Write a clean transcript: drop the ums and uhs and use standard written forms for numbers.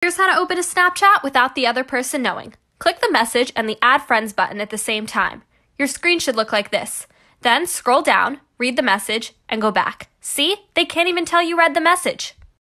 Here's how to open a Snapchat without the other person knowing. Click the message and the Add Friends button at the same time. Your screen should look like this. Then scroll down, read the message, and go back. See? They can't even tell you read the message.